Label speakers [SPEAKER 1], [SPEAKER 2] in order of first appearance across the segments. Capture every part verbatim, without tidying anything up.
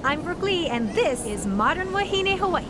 [SPEAKER 1] I'm Brook and this is Modern Wahine, Hawaii.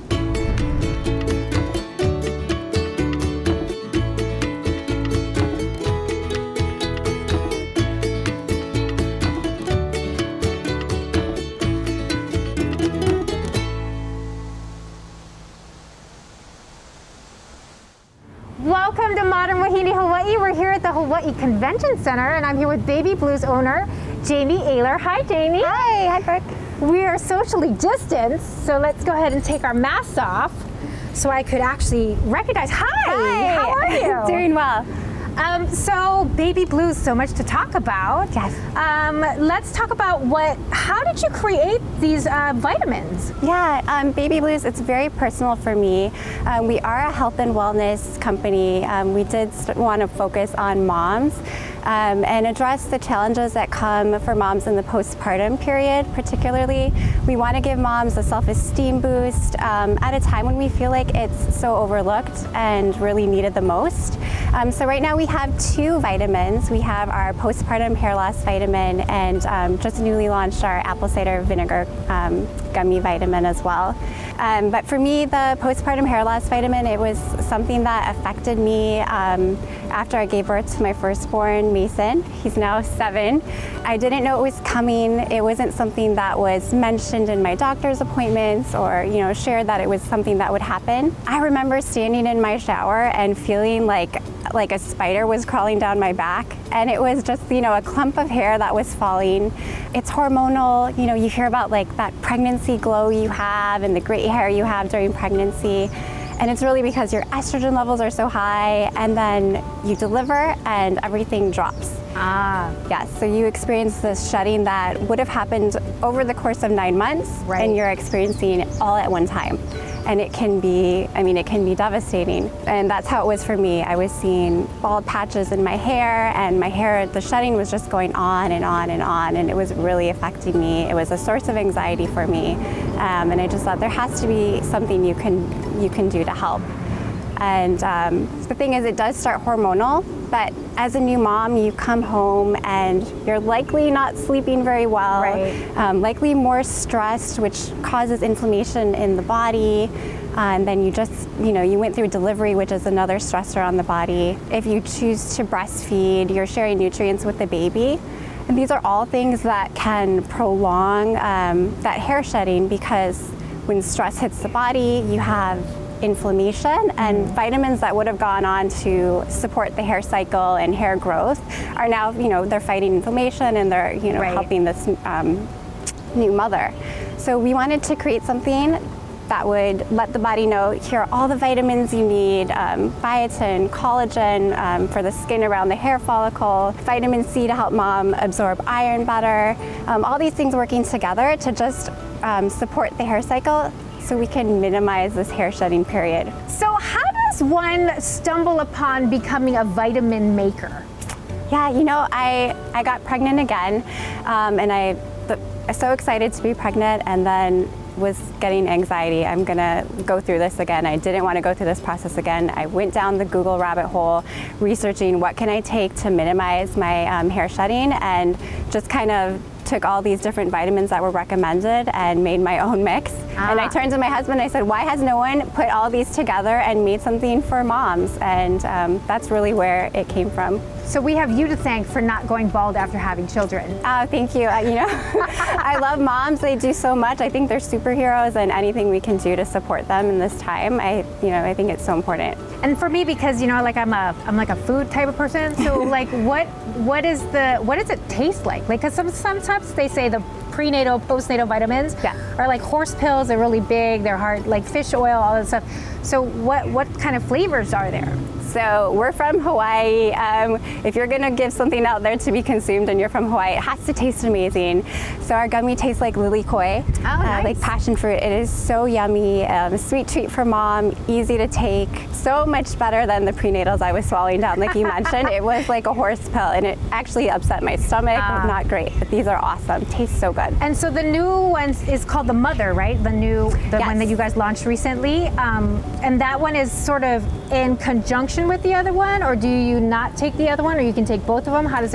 [SPEAKER 1] Welcome to Modern Wahine, Hawaii. We're here at the Hawaii Convention Center, and I'm here with Baby Blues owner, Jamie Ahler. Hi, Jamie.
[SPEAKER 2] Hi. Hi, Brook.
[SPEAKER 1] We are socially distanced, so let's go ahead and take our masks off so I could actually recognize. Hi.
[SPEAKER 2] Hi.
[SPEAKER 1] How are you?
[SPEAKER 2] Doing well.
[SPEAKER 1] Um, so, Baby Blues, so much to talk about.
[SPEAKER 2] Yes.
[SPEAKER 1] Um, let's talk about what, how did you create these uh, vitamins?
[SPEAKER 2] Yeah, um, Baby Blues, it's very personal for me. Um, we are a health and wellness company. Um, we did want to focus on moms um, and address the challenges that come for moms in the postpartum period, particularly. We want to give moms a self-esteem boost um, at a time when we feel like it's so overlooked and really needed the most. Um, so right now we have two vitamins. We have our postpartum hair loss vitamin and um, just newly launched our apple cider vinegar um, gummy vitamin as well. Um, but for me, the postpartum hair loss vitamin, it was something that affected me um, after I gave birth to my firstborn, Mason. He's now seven. I didn't know it was coming. It wasn't something that was mentioned in my doctor's appointments or, you know, shared that it was something that would happen. I remember standing in my shower and feeling like like a spider was crawling down my back, and it was just, you know, a clump of hair that was falling. It's hormonal. You know, you hear about like that pregnancy glow you have and the great hair you have during pregnancy, and it's really because your estrogen levels are so high, and then you deliver and everything drops.
[SPEAKER 1] Ah.
[SPEAKER 2] Yes, so you experience this shedding that would have happened over the course of nine months,
[SPEAKER 1] right,
[SPEAKER 2] and you're experiencing it all at one time. And it can be, I mean, it can be devastating. And that's how it was for me. I was seeing bald patches in my hair, and my hair, the shedding was just going on and on and on, and it was really affecting me. It was a source of anxiety for me. Um, and I just thought there has to be something you can, you can do to help. And um, the thing is, it does start hormonal, but as a new mom, you come home and you're likely not sleeping very well,
[SPEAKER 1] right,
[SPEAKER 2] um, likely more stressed, which causes inflammation in the body. Uh, and then you just, you know, you went through delivery, which is another stressor on the body. If you choose to breastfeed, you're sharing nutrients with the baby. And these are all things that can prolong um, that hair shedding, because when stress hits the body, you have inflammation, and vitamins that would have gone on to support the hair cycle and hair growth are now, you know, they're fighting inflammation, and they're, you know, right, helping this um, new mother. So we wanted to create something that would let the body know, here are all the vitamins you need, um, biotin, collagen um, for the skin around the hair follicle, vitamin C to help mom absorb iron better, um, all these things working together to just um, support the hair cycle, so we can minimize this hair shedding period.
[SPEAKER 1] So how does one stumble upon becoming a vitamin maker?
[SPEAKER 2] Yeah, you know, I, I got pregnant again, um, and I was so excited to be pregnant, and then was getting anxiety. I'm gonna go through this again. I didn't want to go through this process again. I went down the Google rabbit hole researching what can I take to minimize my um, hair shedding, and just kind of took all these different vitamins that were recommended and made my own mix. Ah. And I turned to my husband and I said, why has no one put all these together and made something for moms? And um, that's really where it came from.
[SPEAKER 1] So we have you to thank for not going bald after having children.
[SPEAKER 2] Oh, thank you. Uh, you know, I love moms. They do so much. I think they're superheroes, and anything we can do to support them in this time, I, you know, I think it's so important.
[SPEAKER 1] And for me, because, you know, like I'm a, I'm like a food type of person. So like, what, what is the, what does it taste like? Like, cause some, sometimes they say the prenatal, postnatal vitamins, yeah, are like horse pills. They're really big. They're hard, like fish oil, all that stuff. So what, what kind of flavors are there?
[SPEAKER 2] So we're from Hawaii. Um, if you're gonna give something out there to be consumed and you're from Hawaii, it has to taste amazing. So our gummy tastes like lily koi,
[SPEAKER 1] oh, nice,
[SPEAKER 2] uh, like passion fruit. It is so yummy, um, a sweet treat for mom, easy to take. So much better than the prenatals I was swallowing down, like you mentioned. It was like a horse pill, and it actually upset my stomach. Uh, Not great, but these are awesome. Tastes so good.
[SPEAKER 1] And so the new one is called the Mother, right? The new, the yes, one that you guys launched recently. Um, and that one is sort of in conjunction with the other one, or do you not take the other one, or you can take both of them? How does it work?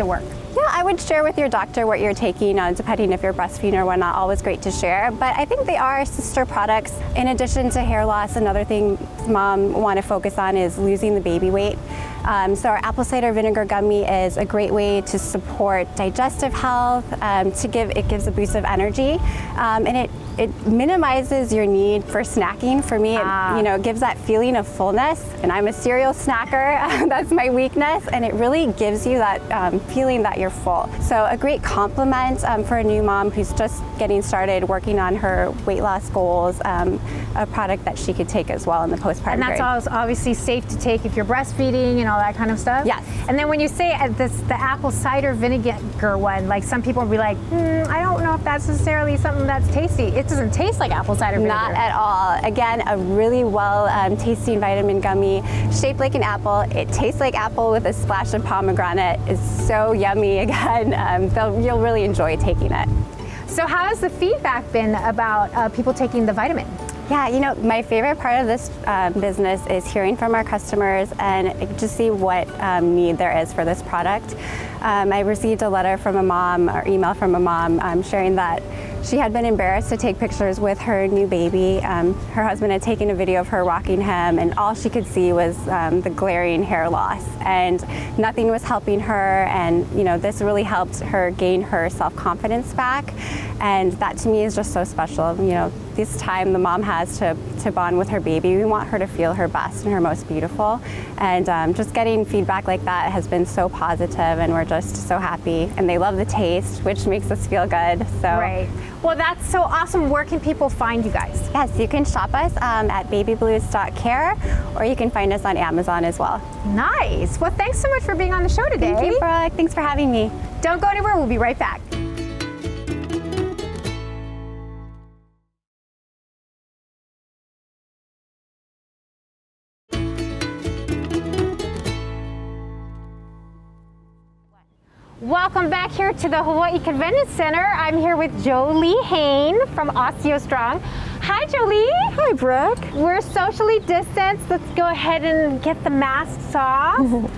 [SPEAKER 2] Yeah, I would share with your doctor what you're taking, uh, depending if you're breastfeeding or whatnot. Always great to share. But I think they are sister products. In addition to hair loss, another thing mom want to focus on is losing the baby weight. Um, so our apple cider vinegar gummy is a great way to support digestive health. Um, to give it gives a boost of energy, um, and it it minimizes your need for snacking. For me, it, ah. you know, it gives that feeling of fullness. And I'm a cereal snacker. That's my weakness, and it really gives you that um, feeling that you're full. So a great complement um, for a new mom who's just getting started working on her weight loss goals. Um, a product that she could take as well in the postpartum
[SPEAKER 1] And that's
[SPEAKER 2] period.
[SPEAKER 1] obviously safe to take if you're breastfeeding and all that kind of stuff?
[SPEAKER 2] Yes.
[SPEAKER 1] And then when you say uh, this, the apple cider vinegar one, like some people will be like, hmm, I don't know if that's necessarily something that's tasty. It doesn't taste like apple cider vinegar.
[SPEAKER 2] Not at all. Again, a really well um, tasting vitamin gummy, shaped like an apple. It tastes like apple with a splash of pomegranate. It's so yummy. Again, um, you'll really enjoy taking it.
[SPEAKER 1] So how has the feedback been about uh, people taking the vitamin?
[SPEAKER 2] Yeah, you know, my favorite part of this um, business is hearing from our customers and just see what um, need there is for this product. Um, I received a letter from a mom, or email from a mom, um, sharing that she had been embarrassed to take pictures with her new baby. Um, her husband had taken a video of her rocking him, and all she could see was um, the glaring hair loss, and nothing was helping her. And you know, this really helped her gain her self-confidence back, and that to me is just so special. You know, this time the mom has to to bond with her baby. We want her to feel her best and her most beautiful, and um, just getting feedback like that has been so positive, and we're just so happy. And they love the taste, which makes us feel good. So.
[SPEAKER 1] Right. Well, that's so awesome. Where can people find you guys?
[SPEAKER 2] Yes, you can shop us um, at baby blues dot care, or you can find us on Amazon as well.
[SPEAKER 1] Nice. Well, thanks so much for being on the show today.
[SPEAKER 2] Thank you, Brooke. Thanks for having me.
[SPEAKER 1] Don't go anywhere. We'll be right back. Welcome back here to the Hawaii Convention Center. I'm here with Jolie Hain from OsteoStrong. Hi, Jolie.
[SPEAKER 3] Hi, Brooke.
[SPEAKER 1] We're socially distanced. Let's go ahead and get the masks off.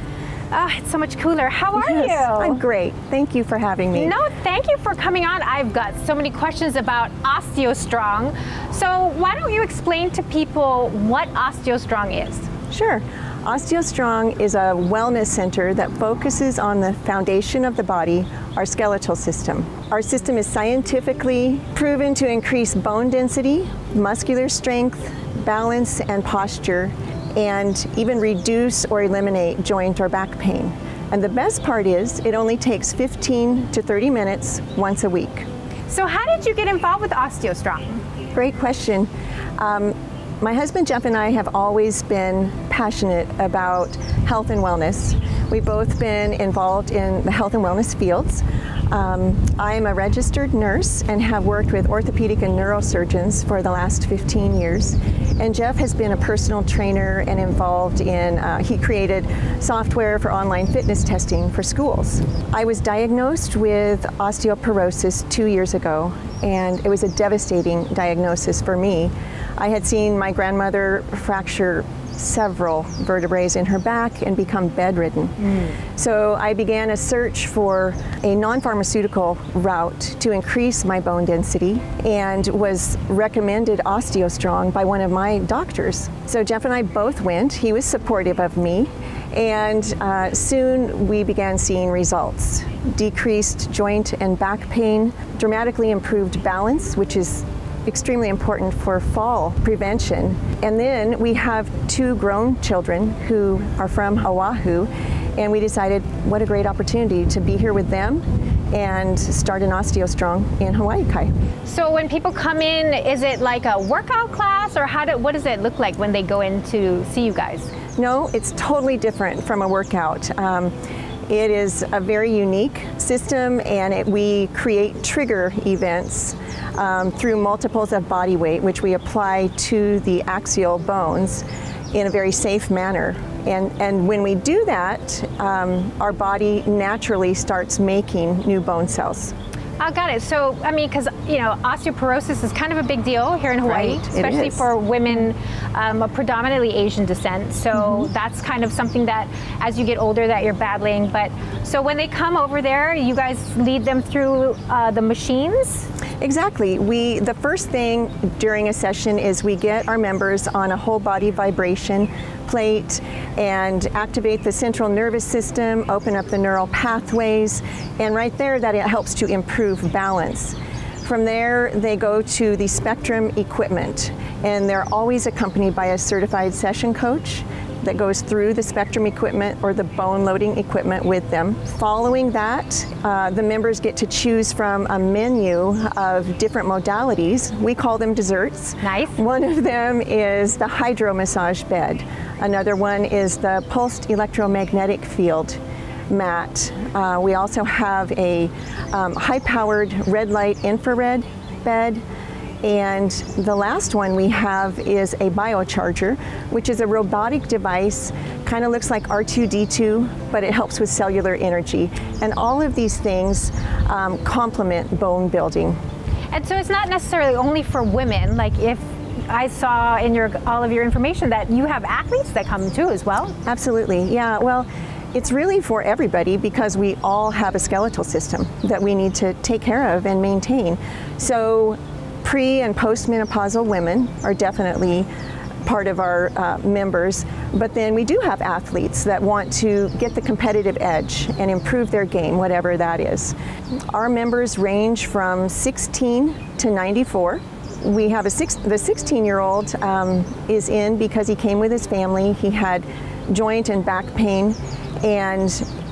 [SPEAKER 1] Oh, it's so much cooler. How are
[SPEAKER 3] yes,
[SPEAKER 1] you?
[SPEAKER 3] I'm great. Thank you for having me.
[SPEAKER 1] No, thank you for coming on. I've got so many questions about OsteoStrong. So why don't you explain to people what OsteoStrong is?
[SPEAKER 3] Sure. OsteoStrong is a wellness center that focuses on the foundation of the body, our skeletal system. Our system is scientifically proven to increase bone density, muscular strength, balance, and posture, and even reduce or eliminate joint or back pain. And the best part is it only takes fifteen to thirty minutes once a week.
[SPEAKER 1] So how did you get involved with OsteoStrong?
[SPEAKER 3] Great question. Um, My husband Jeff and I have always been passionate about health and wellness. We've both been involved in the health and wellness fields. Um, I'm a registered nurse and have worked with orthopedic and neurosurgeons for the last fifteen years. And Jeff has been a personal trainer and involved in, uh, he created software for online fitness testing for schools. I was diagnosed with osteoporosis two years ago, and it was a devastating diagnosis for me. I had seen my grandmother fracture several vertebrae in her back and become bedridden. Mm. So I began a search for a non-pharmaceutical route to increase my bone density, and was recommended OsteoStrong by one of my doctors. So Jeff and I both went. He was supportive of me, and uh, soon we began seeing results. Decreased joint and back pain, dramatically improved balance, which is extremely important for fall prevention. And then we have two grown children who are from Oahu, and we decided what a great opportunity to be here with them and start an OsteoStrong in Hawaii Kai.
[SPEAKER 1] So when people come in, is it like a workout class, or how do, what does it look like when they go in to see you guys?
[SPEAKER 3] No, it's totally different from a workout. Um, It is a very unique system, and it, we create trigger events um, through multiples of body weight, which we apply to the axial bones in a very safe manner. And, and when we do that, um, our body naturally starts making new bone cells.
[SPEAKER 1] I got it. So, I mean, because, you know, osteoporosis is kind of a big deal here in Hawaii,
[SPEAKER 3] Right,
[SPEAKER 1] especially for women um, of predominantly Asian descent. So mm-hmm. that's kind of something that as you get older that you're battling. But so when they come over there, you guys lead them through uh, the machines?
[SPEAKER 3] Exactly. We, the first thing during a session is we get our members on a whole body vibration plate and activate the central nervous system, open up the neural pathways, and right there that it helps to improve balance. From there, they go to the Spectrum equipment, and they're always accompanied by a certified session coach that goes through the Spectrum equipment or the bone loading equipment with them. Following that, uh, the members get to choose from a menu of different modalities. We call them desserts.
[SPEAKER 1] Nice. One
[SPEAKER 3] of them is the hydro massage bed. Another one is the pulsed electromagnetic field mat. Uh, we also have a um, high-powered red light infrared bed. And the last one we have is a biocharger, which is a robotic device, kind of looks like R two D two, but it helps with cellular energy. And all of these things um, complement bone building.
[SPEAKER 1] And so it's not necessarily only for women, like if I saw in your all of your information that you have athletes that come too as well.
[SPEAKER 3] Absolutely, yeah. Well, it's really for everybody because we all have a skeletal system that we need to take care of and maintain. So pre and postmenopausal women are definitely part of our uh, members, but then we do have athletes that want to get the competitive edge and improve their game, whatever that is. Our members range from sixteen to ninety-four. We have a six, the sixteen-year-old um, is in because he came with his family. He had joint and back pain, and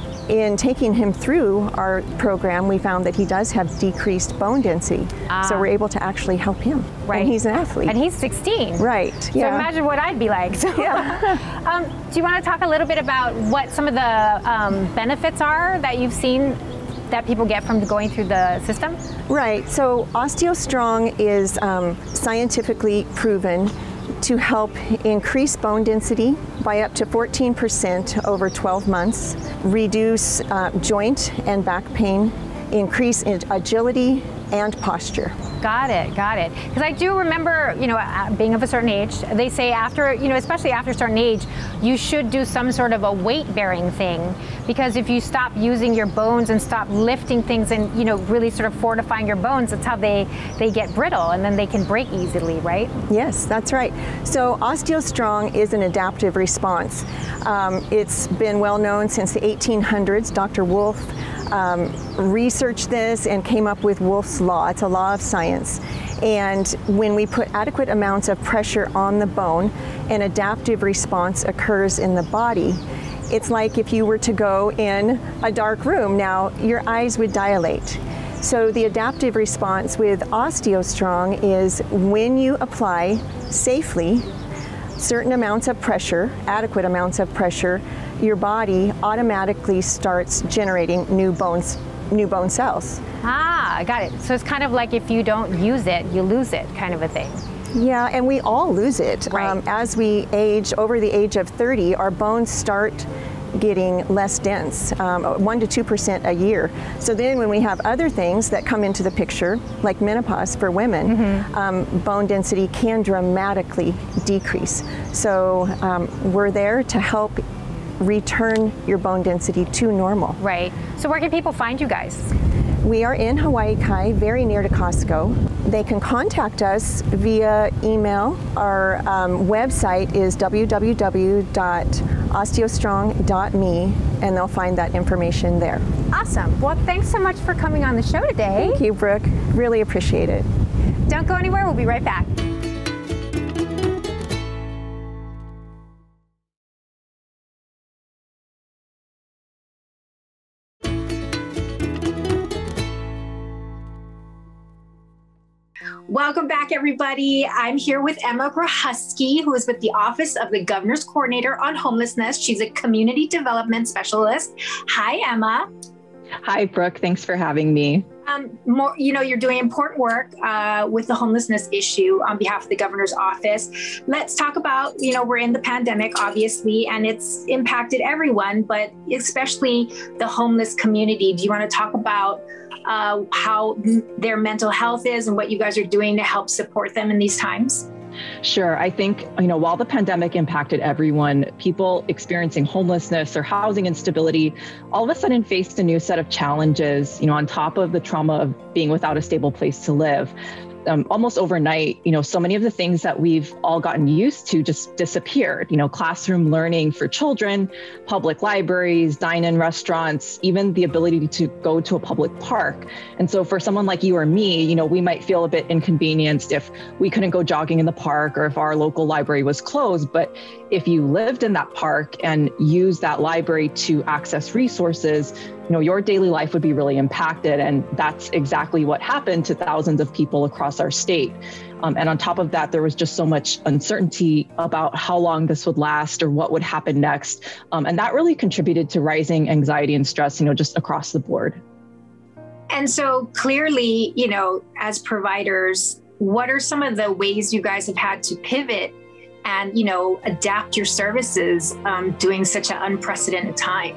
[SPEAKER 3] in taking him through our program, we found that he does have decreased bone density. Ah. So we're able to actually help him.
[SPEAKER 1] Right.
[SPEAKER 3] And he's an athlete.
[SPEAKER 1] And he's sixteen.
[SPEAKER 3] Right.
[SPEAKER 1] So
[SPEAKER 3] yeah.
[SPEAKER 1] imagine what I'd be like. So,
[SPEAKER 3] yeah.
[SPEAKER 1] um, do you want to talk a little bit about what some of the um, benefits are that you've seen that people get from going through the system?
[SPEAKER 3] Right. So OsteoStrong is um, scientifically proven to help increase bone density by up to fourteen percent over twelve months, reduce uh, joint and back pain, increase in agility and posture.
[SPEAKER 1] Got it, got it. Because I do remember, you know, being of a certain age, they say after, you know, especially after a certain age, you should do some sort of a weight-bearing thing. Because if you stop using your bones and stop lifting things and, you know, really sort of fortifying your bones, that's how they, they get brittle and then they can break easily, right?
[SPEAKER 3] Yes, that's right. So OsteoStrong is an adaptive response. Um, it's been well known since the eighteen hundreds. Doctor Wolf Um, researched this and came up with Wolff's Law. It's a law of science. And when we put adequate amounts of pressure on the bone, an adaptive response occurs in the body. It's like if you were to go in a dark room. Now, your eyes would dilate. So the adaptive response with OsteoStrong is when you apply safely certain amounts of pressure, adequate amounts of pressure, your body automatically starts generating new bones, new bone cells.
[SPEAKER 1] Ah, I got it. So it's kind of like if you don't use it, you lose it, kind of a thing.
[SPEAKER 3] Yeah, and we all lose it.
[SPEAKER 1] Right.
[SPEAKER 3] Um, as we age, over the age of thirty, our bones start getting less dense, um, one to two percent a year. So then when we have other things that come into the picture, like menopause for women, mm-hmm. um, bone density can dramatically decrease. So um, we're there to help return your bone density to normal.
[SPEAKER 1] Right. So where can people find you guys?
[SPEAKER 3] We are in Hawaii Kai, very near to Costco. They can contact us via email. Our um, website is w w w dot osteostrong dot m e, and they'll find that information there.
[SPEAKER 1] Awesome. Well, thanks so much for coming on the show today.
[SPEAKER 3] Thank you, Brooke. Really appreciate it.
[SPEAKER 1] Don't go anywhere. We'll be right back.
[SPEAKER 4] Welcome back, everybody. I'm here with Emma Grahusky, who is with the Office of the Governor's Coordinator on Homelessness. She's a community development specialist. Hi, Emma.
[SPEAKER 5] Hi, Brooke. Thanks for having me.
[SPEAKER 4] Um, more, you know, you're doing important work uh, with the homelessness issue on behalf of the governor's office. Let's talk about, you know, we're in the pandemic, obviously, and it's impacted everyone, but especially the homeless community. Do you want to talk about uh, how their mental health is and what you guys are doing to help support them in these times?
[SPEAKER 5] Sure. I think, you know, while the pandemic impacted everyone, people experiencing homelessness or housing instability all of a sudden faced a new set of challenges, you know, on top of the trauma of being without a stable place to live. Um, almost overnight, you know, so many of the things that we've all gotten used to just disappeared. You know, classroom learning for children, public libraries, dine-in restaurants, even the ability to go to a public park. And so for someone like you or me, you know, we might feel a bit inconvenienced if we couldn't go jogging in the park or if our local library was closed. But if you lived in that park and used that library to access resources, you know, your daily life would be really impacted. And that's exactly what happened to thousands of people across our state. Um, and on top of that, there was just so much uncertainty about how long this would last or what would happen next. Um, and that really contributed to rising anxiety and stress, you know, just across the board.
[SPEAKER 4] And so clearly, you know, as providers, what are some of the ways you guys have had to pivot and, you know, adapt your services um, during such an unprecedented time?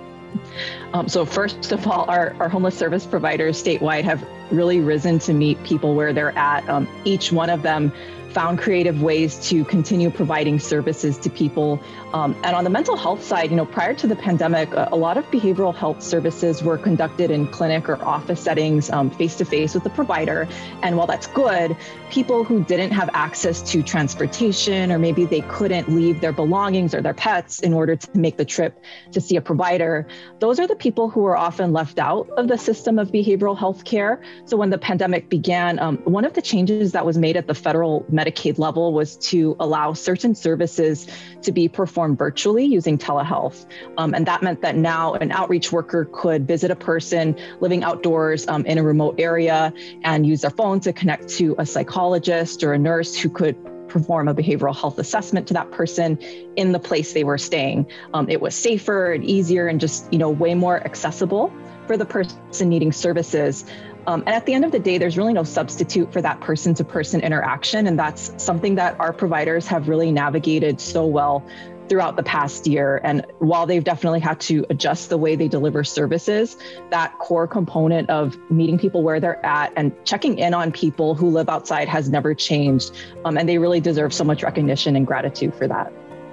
[SPEAKER 5] Um, so first of all, our, our homeless service providers statewide have really risen to meet people where they're at. Um, each one of them found creative ways to continue providing services to people. Um, and on the mental health side, you know, prior to the pandemic, a, a lot of behavioral health services were conducted in clinic or office settings, um, face-to-face with the provider. And while that's good, people who didn't have access to transportation, or maybe they couldn't leave their belongings or their pets in order to make the trip to see a provider, those are the people who were often left out of the system of behavioral health care. So when the pandemic began, um, one of the changes that was made at the federal Medicaid level was to allow certain services to be performed virtually using telehealth. Um, and that meant that now an outreach worker could visit a person living outdoors um, in a remote area and use their phone to connect to a psychologist or a nurse who could perform a behavioral health assessment to that person in the place they were staying. Um, it was safer and easier and just, you know, way more accessible for the person needing services. Um, and at the end of the day, there's really no substitute for that person-to-person interaction. And that's something that our providers have really navigated so well throughout the past year. And while they've definitely had to adjust the way they deliver services, that core component of meeting people where they're at and checking in on people who live outside has never changed. Um, and they really deserve so much recognition and gratitude for that.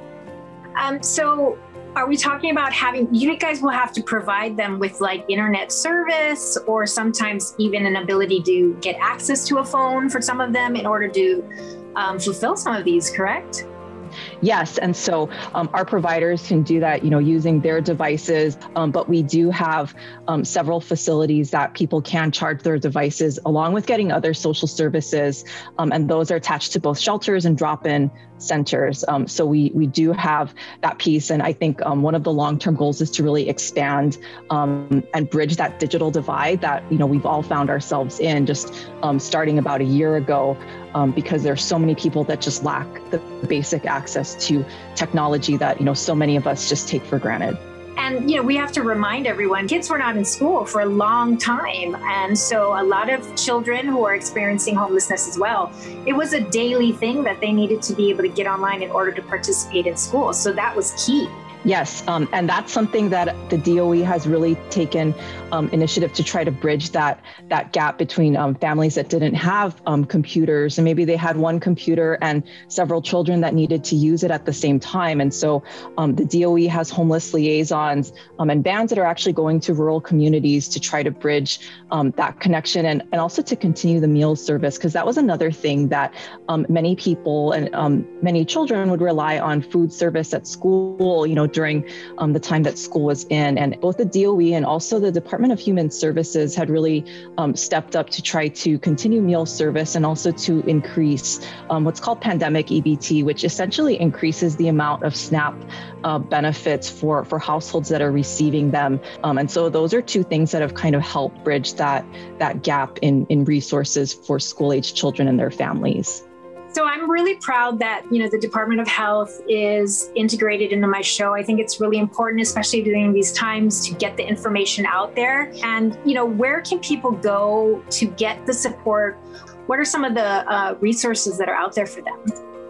[SPEAKER 4] Um, so are we talking about having, you guys will have to provide them with like internet service or sometimes even an ability to get access to a phone for some of them in order to um, fulfill some of these, correct?
[SPEAKER 5] Yes. And so um, our providers can do that, you know, using their devices. Um, but we do have um, several facilities that people can charge their devices along with getting other social services. Um, and those are attached to both shelters and drop-in centers. Um, so we we do have that piece. And I think um, one of the long-term goals is to really expand um, and bridge that digital divide that, you know, we've all found ourselves in just um, starting about a year ago, um, because there's so many people that just lack the basic access to technology that, you know, so many of us just take for granted.
[SPEAKER 4] And, you know, we have to remind everyone, kids were not in school for a long time. And so a lot of children who are experiencing homelessness as well, it was a daily thing that they needed to be able to get online in order to participate in school. So that was key.
[SPEAKER 5] Yes, um, and that's something that the D O E has really taken um, initiative to try to bridge that that gap between um, families that didn't have um, computers, and maybe they had one computer and several children that needed to use it at the same time. And so um, the D O E has homeless liaisons um, and bands that are actually going to rural communities to try to bridge um, that connection and, and also to continue the meals service, because that was another thing that um, many people and um, many children would rely on food service at school, you know, during um, the time that school was in. And both the D O E and also the Department of Human Services had really um, stepped up to try to continue meal service and also to increase um, what's called pandemic E B T, which essentially increases the amount of SNAP uh, benefits for, for households that are receiving them. Um, and so those are two things that have kind of helped bridge that, that gap in, in resources for school-age children and their families.
[SPEAKER 4] So I'm really proud that, you know, the Department of Health is integrated into my show. I think it's really important, especially during these times, to get the information out there. And, you know, where can people go to get the support? What are some of the uh, resources that are out there for them?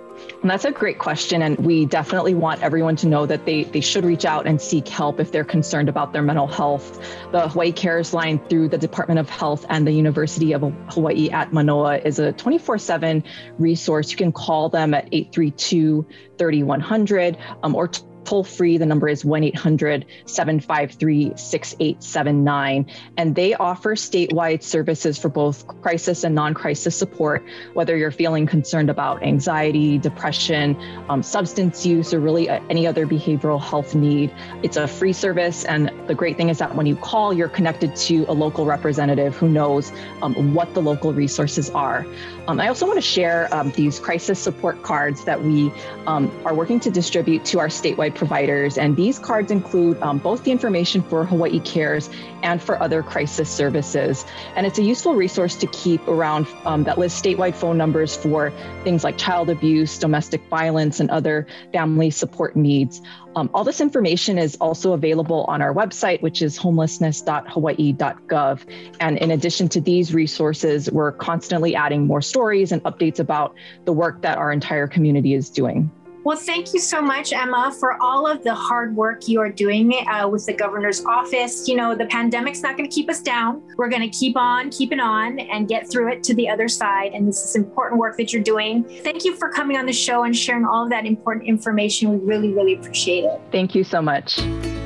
[SPEAKER 5] And that's a great question. And we definitely want everyone to know that they, they should reach out and seek help if they're concerned about their mental health. The Hawaii Cares line through the Department of Health and the University of Hawaii at Manoa is a twenty-four seven resource. You can call them at eight three two, three one zero zero um, or toll free. The number is one eight hundred, seven five three, six eight seven nine. And they offer statewide services for both crisis and non-crisis support, whether you're feeling concerned about anxiety, depression, um, substance use, or really any other behavioral health need. It's a free service. And the great thing is that when you call, you're connected to a local representative who knows um, what the local resources are. Um, I also want to share um, these crisis support cards that we um, are working to distribute to our statewide providers. And these cards include um, both the information for Hawaii Cares and for other crisis services. And it's a useful resource to keep around um, that lists statewide phone numbers for things like child abuse, domestic violence, and other family support needs. Um, all this information is also available on our website, which is homelessness dot hawaii dot gov. And in addition to these resources, we're constantly adding more stories and updates about the work that our entire community is doing.
[SPEAKER 4] Well, thank you so much, Emma, for all of the hard work you are doing uh, with the governor's office. You know, the pandemic's not going to keep us down. We're going to keep on keeping on and get through it to the other side. And this is important work that you're doing. Thank you for coming on the show and sharing all of that important information. We really, really appreciate it.
[SPEAKER 5] Thank you so much.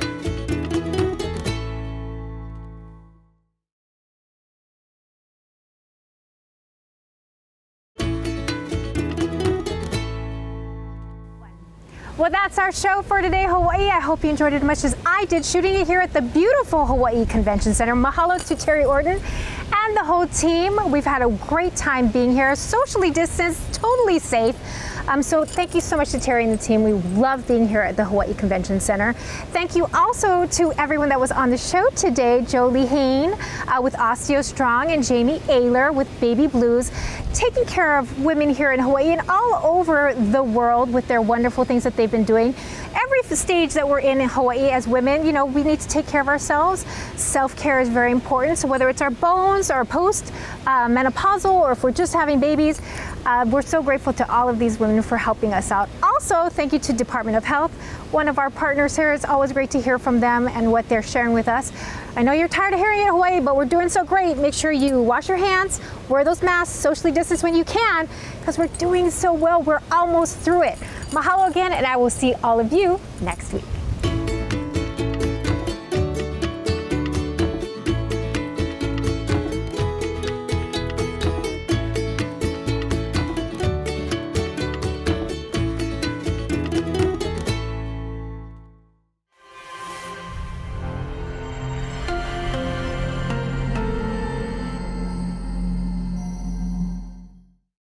[SPEAKER 1] Well, that's our show for today, Hawaii. I hope you enjoyed it as much as I did shooting it here at the beautiful Hawaii Convention Center. Mahalo to Terry Orton and the whole team. We've had a great time being here, socially distanced, totally safe. Um, so thank you so much to Terry and the team. We love being here at the Hawaii Convention Center. Thank you also to everyone that was on the show today. Jolie Hain uh, with Osteo Strong and Jamie Ahler with Baby Blues, taking care of women here in Hawaii and all over the world with their wonderful things that they've been doing. Every stage that we're in in Hawaii as women, you know, we need to take care of ourselves. Self-care is very important. So whether it's our bones or post uh, menopausal, or if we're just having babies, uh, we're so grateful to all of these women for helping us out. Also, thank you to Department of Health, one of our partners here. It's always great to hear from them and what they're sharing with us. I know you're tired of hearing it in Hawaii, but we're doing so great. Make sure you wash your hands, wear those masks, socially distance when you can, because we're doing so well. We're almost through it. Mahalo again, and I will see all of you next week.